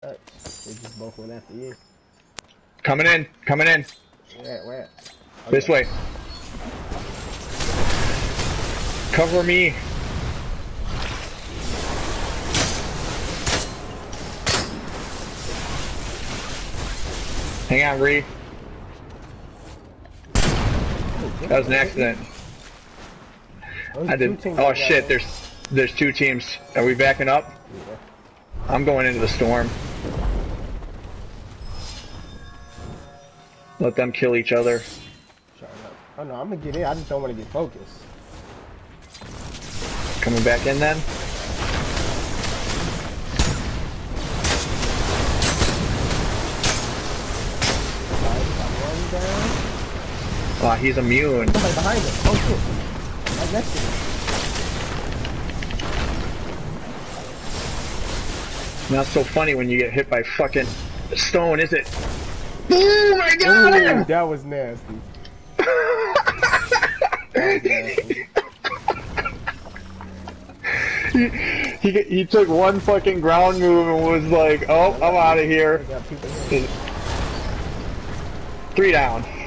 They just both went after you. Coming in, coming in. Where? Okay. This way. Cover me. Hang on, Ree. That was an accident. I did. Oh shit! There's two teams. Are we backing up? Yeah. I'm going into the storm. Let them kill each other. Shut up. Oh no, I'm gonna get in. I just don't want to get focused. Coming back in then. Oh, he's immune. Somebody behind us. Oh shit. Right next to me. Not so funny when you get hit by fucking stone, is it? Boom! I got him! That was nasty. That was nasty. He took one fucking ground move and was like, oh, I'm out of here. 3 down.